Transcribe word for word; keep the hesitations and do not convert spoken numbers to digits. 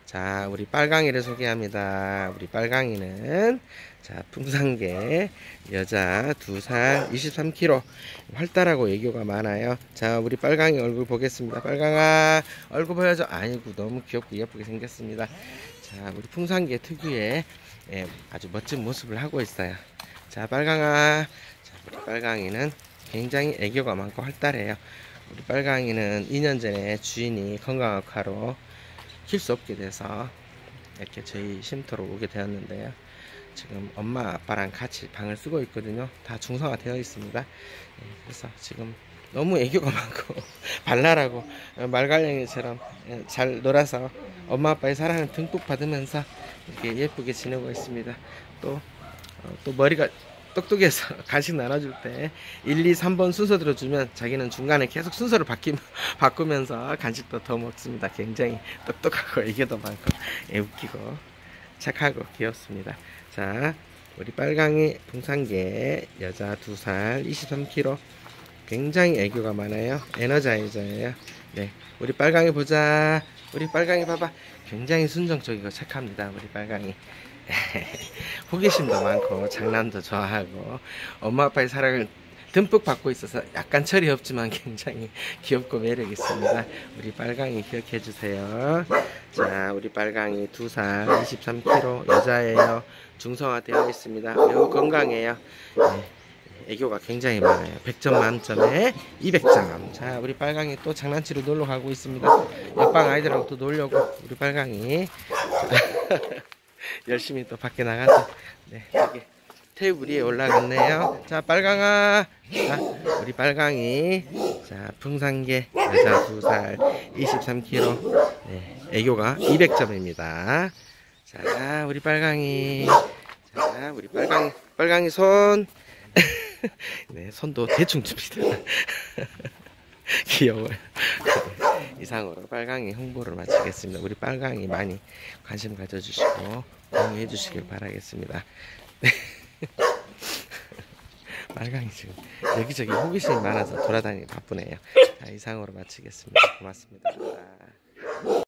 자, 우리 빨강이를 소개합니다. 우리 빨강이는 자, 풍산개 여자 두 살 이십삼 킬로그램 활달하고 애교가 많아요. 자, 우리 빨강이 얼굴 보겠습니다. 빨강아 얼굴 보여줘. 아이고 너무 귀엽고 예쁘게 생겼습니다. 자, 우리 풍산개 특유의 예, 아주 멋진 모습을 하고 있어요. 자, 빨강아. 자, 우리 빨강이는 굉장히 애교가 많고 활달해요. 우리 빨강이는 이 년 전에 주인이 건강악화로 킬 수 없게 돼서 이렇게 저희 쉼터로 오게 되었는데요. 지금 엄마 아빠랑 같이 방을 쓰고 있거든요. 다 중성화 되어 있습니다. 그래서 지금 너무 애교가 많고 발랄하고 말갈량이처럼 잘 놀아서 엄마 아빠의 사랑을 듬뿍 받으면서 이렇게 예쁘게 지내고 있습니다. 또, 어, 또 머리가 똑똑해서 간식 나눠줄 때 일, 이, 삼 번 순서 들어주면 자기는 중간에 계속 순서를 바뀌, 바꾸면서 간식도 더 먹습니다. 굉장히 똑똑하고 애교도 많고 애 웃기고 착하고 귀엽습니다. 자, 우리 빨강이 풍산개 여자 두 살 이십삼 킬로그램 굉장히 애교가 많아요. 에너자이저예요. 네, 우리 빨강이 보자. 우리 빨강이 봐봐. 굉장히 순정적이고 착합니다. 우리 빨강이 호기심도 많고 장난도 좋아하고 엄마 아빠의 사랑을 듬뿍 받고 있어서 약간 철이 없지만 굉장히 귀엽고 매력 있습니다. 우리 빨강이 기억해 주세요. 자, 우리 빨강이 두 살 이십삼 킬로그램 여자예요. 중성화 되어 있습니다. 매우 건강해요. 네, 애교가 굉장히 많아요. 백 점 만점에 이백 점. 자, 우리 빨강이 또 장난치러 놀러 가고 있습니다. 옆방 아이들하고 또 놀려고 우리 빨강이 열심히 또 밖에 나가서 네, 여기 테이블 위에 올라갔네요. 자, 빨강아. 자, 우리 빨강이 자, 풍산개 여자 두 살 이십삼 킬로그램 네, 애교가 이백 점입니다. 자, 우리 빨강이. 자, 우리 빨강이 빨강이 손. 네, 손도 대충 줍니다. 귀여워요. 이상으로 빨강이 홍보를 마치겠습니다. 우리 빨강이 많이 관심 가져주시고 공유해 주시길 바라겠습니다. 빨강이 지금 여기저기 호기심이 많아서 돌아다니기 바쁘네요. 자, 이상으로 마치겠습니다. 고맙습니다.